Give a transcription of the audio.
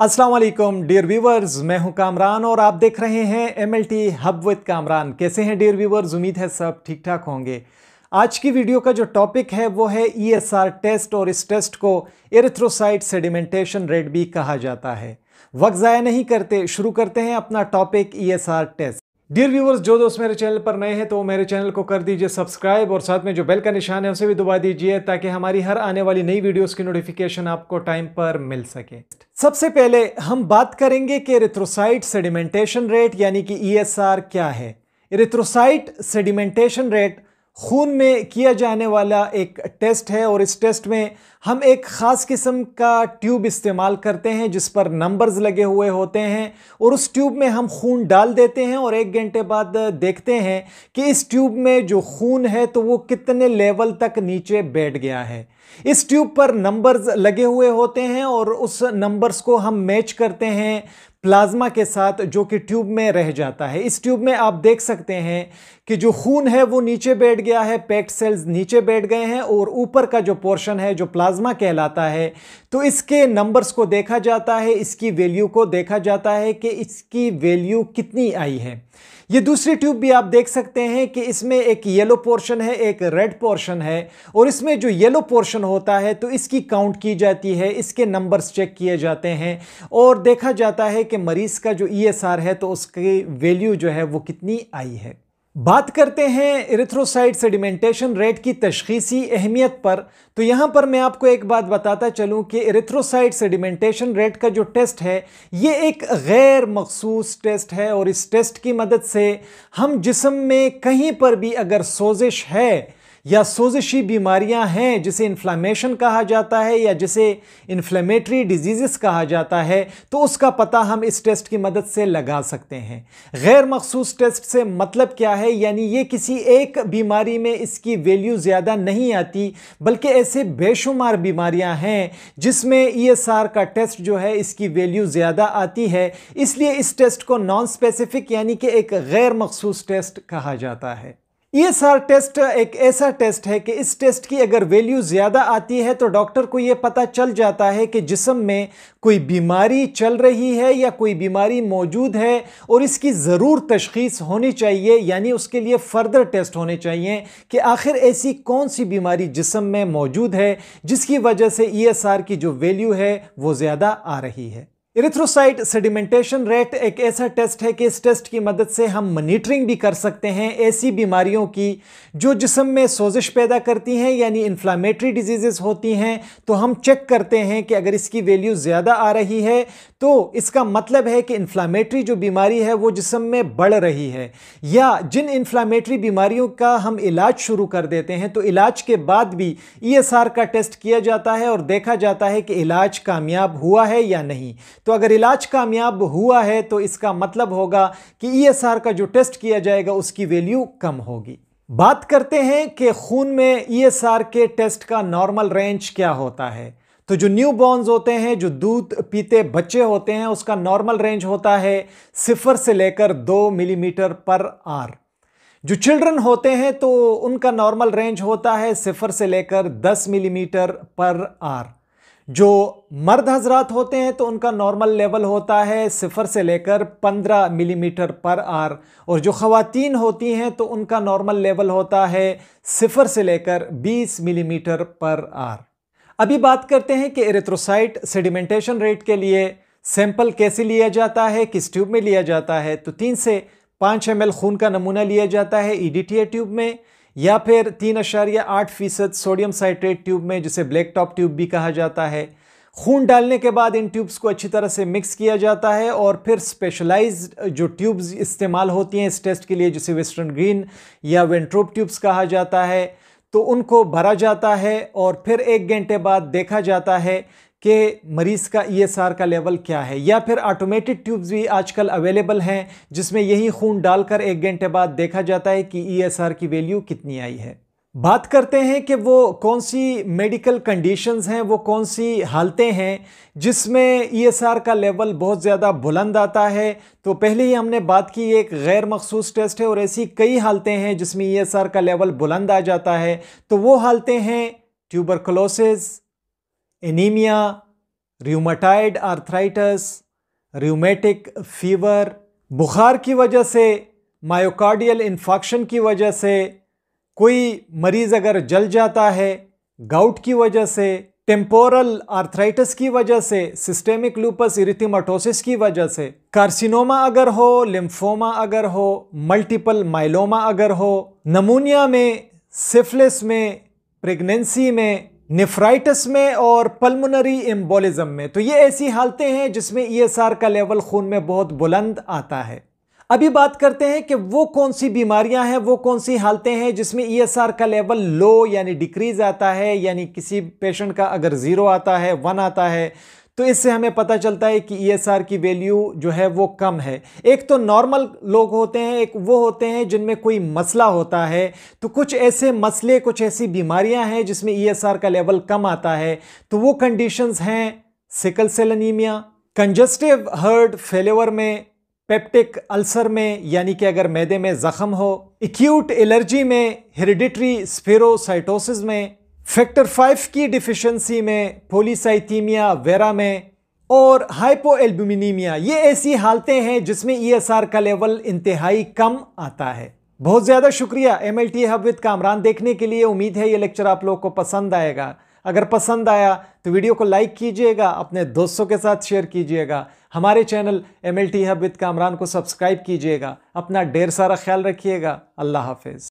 अस्सलाम वालेकुम dear viewers, मैं हूं कामरान और आप देख रहे हैं MLT हब विद कामरान। कैसे हैं डियर व्यूवर्स? उम्मीद है सब ठीक ठाक होंगे। आज की वीडियो का जो टॉपिक है वो है ESR टेस्ट, और इस टेस्ट को एरिथ्रोसाइट सेडिमेंटेशन रेट भी कहा जाता है। वक्त ज़ाया नहीं करते, शुरू करते हैं अपना topic ESR test. Dear viewers, जो दोस्त मेरे चैनल पर नए हैं तो मेरे चैनल को कर दीजिए सब्सक्राइब और साथ में जो बेल का निशान है उसे भी दबा दीजिए ताकि हमारी हर आने वाली नई वीडियोस की नोटिफिकेशन आपको टाइम पर मिल सके। सबसे पहले हम बात करेंगे कि एरिथ्रोसाइट सेडिमेंटेशन रेट यानी कि ESR क्या है। एरिथ्रोसाइट सेडिमेंटेशन रेट खून में किया जाने वाला एक टेस्ट है और इस टेस्ट में हम एक ख़ास किस्म का ट्यूब इस्तेमाल करते हैं जिस पर नंबर्स लगे हुए होते हैं, और उस ट्यूब में हम खून डाल देते हैं और 1 घंटे बाद देखते हैं कि इस ट्यूब में जो खून है तो वो कितने लेवल तक नीचे बैठ गया है। इस ट्यूब पर नंबर्स लगे हुए होते हैं और उस नंबर्स को हम मैच करते हैं प्लाज्मा के साथ जो कि ट्यूब में रह जाता है। इस ट्यूब में आप देख सकते हैं कि जो खून है वो नीचे बैठ गया है, पैक्ड सेल्स नीचे बैठ गए हैं और ऊपर का जो पोर्शन है जो प्लाज्मा कहलाता है, तो इसके नंबर्स को देखा जाता है, इसकी वैल्यू को देखा जाता है कि इसकी वैल्यू कितनी आई है। ये दूसरी ट्यूब भी आप देख सकते हैं कि इसमें एक येलो पोर्शन है, एक रेड पोर्शन है, और इसमें जो येलो पोर्शन होता है तो इसकी काउंट की जाती है, इसके नंबर्स चेक किए जाते हैं और देखा जाता है कि मरीज का जो ESR है तो उसकी वैल्यू जो है वो कितनी आई है। बात करते हैं एरिथ्रोसाइट सेडिमेंटेशन रेट की तशखीसी अहमियत पर, तो यहां पर मैं आपको एक बात बताता चलूं कि एरिथ्रोसाइट सेडिमेंटेशन रेट का जो टेस्ट है ये एक गैर मखसूस टेस्ट है, और इस टेस्ट की मदद से हम जिस्म में कहीं पर भी अगर सोजिश है या सोजिशी बीमारियां हैं जिसे इन्फ्लामेशन कहा जाता है या जिसे इन्फ्लेमेटरी डिजीज़ कहा जाता है, तो उसका पता हम इस टेस्ट की मदद से लगा सकते हैं। गैर मखसूस टेस्ट से मतलब क्या है, यानी ये किसी एक बीमारी में इसकी वैल्यू ज़्यादा नहीं आती, बल्कि ऐसे बेशुमार बीमारियां हैं जिसमें ESR का टेस्ट जो है इसकी वैल्यू ज़्यादा आती है। इसलिए इस टेस्ट को नॉन स्पेसिफिक यानी कि एक गैर मखसूस टेस्ट कहा जाता है। ESR टेस्ट एक ऐसा टेस्ट है कि इस टेस्ट की अगर वैल्यू ज़्यादा आती है तो डॉक्टर को यह पता चल जाता है कि जिस्म में कोई बीमारी चल रही है या कोई बीमारी मौजूद है और इसकी ज़रूर तशख़ीस होनी चाहिए, यानी उसके लिए फ़र्दर टेस्ट होने चाहिए कि आखिर ऐसी कौन सी बीमारी जिस्म में मौजूद है जिसकी वजह से ESR की जो वैल्यू है वो ज़्यादा आ रही है। एरिथ्रोसाइट सेडिमेंटेशन रेट एक ऐसा टेस्ट है कि इस टेस्ट की मदद से हम मॉनिटरिंग भी कर सकते हैं ऐसी बीमारियों की जो जिस्म में सोजिश पैदा करती हैं, यानी इन्फ्लामेटरी डिजीज़ होती हैं। तो हम चेक करते हैं कि अगर इसकी वैल्यू ज़्यादा आ रही है तो इसका मतलब है कि इन्फ्लामेटरी जो बीमारी है वो जिस्म में बढ़ रही है, या जिन इन्फ्लामेटरी बीमारियों का हम इलाज शुरू कर देते हैं तो इलाज के बाद भी ESR का टेस्ट किया जाता है और देखा जाता है कि इलाज कामयाब हुआ है या नहीं। तो अगर इलाज कामयाब हुआ है तो इसका मतलब होगा कि ESR का जो टेस्ट किया जाएगा उसकी वैल्यू कम होगी। बात करते हैं कि खून में ESR के टेस्ट का नॉर्मल रेंज क्या होता है। तो जो न्यू बॉर्न्स होते हैं, जो दूध पीते बच्चे होते हैं, उसका नॉर्मल रेंज होता है 0 से लेकर 2 मिलीमीटर पर आर। जो चिल्ड्रन होते हैं तो उनका नॉर्मल रेंज होता है 0 से लेकर 10 मिलीमीटर पर आर। जो मर्द हजरात होते हैं तो उनका नॉर्मल लेवल होता है 0 से लेकर 15 मिलीमीटर पर आर, और जो ख़वातीन होती हैं तो उनका नॉर्मल लेवल होता है 0 से लेकर 20 मिलीमीटर पर आर। अभी बात करते हैं कि एरिथ्रोसाइट सेडिमेंटेशन रेट के लिए सैंपल कैसे लिया जाता है, किस ट्यूब में लिया जाता है। तो 3 से 5 ml खून का नमूना लिया जाता है EDTA ट्यूब में, या फिर 3.8% सोडियम साइट्रेट ट्यूब में जिसे ब्लैक टॉप ट्यूब भी कहा जाता है। खून डालने के बाद इन ट्यूब्स को अच्छी तरह से मिक्स किया जाता है और फिर स्पेशलाइज्ड जो ट्यूब्स इस्तेमाल होती हैं इस टेस्ट के लिए, जिसे वेस्टर्न ग्रीन या वेंट्रोप ट्यूब्स कहा जाता है, तो उनको भरा जाता है और फिर 1 घंटे बाद देखा जाता है कि मरीज़ का ESR का लेवल क्या है। या फिर ऑटोमेटेड ट्यूब्स भी आजकल अवेलेबल हैं जिसमें यही खून डालकर 1 घंटे बाद देखा जाता है कि ESR की वैल्यू कितनी आई है। बात करते हैं कि वो कौन सी मेडिकल कंडीशंस हैं, वो कौन सी हालतें हैं जिसमें ESR का लेवल बहुत ज़्यादा बुलंद आता है। तो पहले ही हमने बात की एक गैर मखसूस टेस्ट है और ऐसी कई हालतें हैं जिसमें ESR का लेवल बुलंद आ जाता है। तो वो हालतें हैं tuberculosis, anaemia, rheumatoid arthritis, rheumatic fever, बुखार की वजह से, मायोकार्डियल इन्फेक्शन की वजह से, कोई मरीज़ अगर जल जाता है, गाउट की वजह से, टेम्पोरल आर्थराइटिस की वजह से, सिस्टेमिक लूपस इरिथेमेटोसिस की वजह से, कार्सिनोमा अगर हो, लिम्फोमा अगर हो, मल्टीपल माइलोमा अगर हो, नमूनिया में, सिफिलिस में, प्रेगनेंसी में, नेफ्राइटिस में और पल्मोनरी एम्बोलिज्म में। तो ये ऐसी हालतें हैं जिसमें ईएसआर का लेवल खून में बहुत बुलंद आता है। अभी बात करते हैं कि वो कौन सी बीमारियां हैं, वो कौन सी हालतें हैं जिसमें ईएसआर का लेवल लो यानी डिक्रीज आता है, यानी किसी पेशेंट का अगर 0 आता है, 1 आता है, तो इससे हमें पता चलता है कि ईएसआर की वैल्यू जो है वो कम है। एक तो नॉर्मल लोग होते हैं, एक वो होते हैं जिनमें कोई मसला होता है। तो कुछ ऐसे मसले, कुछ ऐसी बीमारियां हैं जिसमें ईएसआर का लेवल कम आता है। तो वो कंडीशंस हैं sickle cell anaemia, congestive heart failure में, पेप्टिक अल्सर में यानी कि अगर मैदे में जख्म हो, एक्यूट एलर्जी में, हेरिडिटरी स्पेरोसाइटोसिस में, फैक्टर 5 की डिफिशिएंसी में, पॉलीसाइथीमिया वेरा में और हाइपोएल्ब्यूमिनीमिया। ये ऐसी हालतें हैं जिसमें ईएसआर का लेवल इंतहाई कम आता है। बहुत ज़्यादा शुक्रिया MLT हब विद कामरान देखने के लिए। उम्मीद है ये लेक्चर आप लोगों को पसंद आएगा। अगर पसंद आया तो वीडियो को लाइक कीजिएगा, अपने दोस्तों के साथ शेयर कीजिएगा, हमारे channel MLT hub with Kamran को सब्सक्राइब कीजिएगा। अपना ढेर सारा ख्याल रखिएगा। अल्लाह हाफिज़।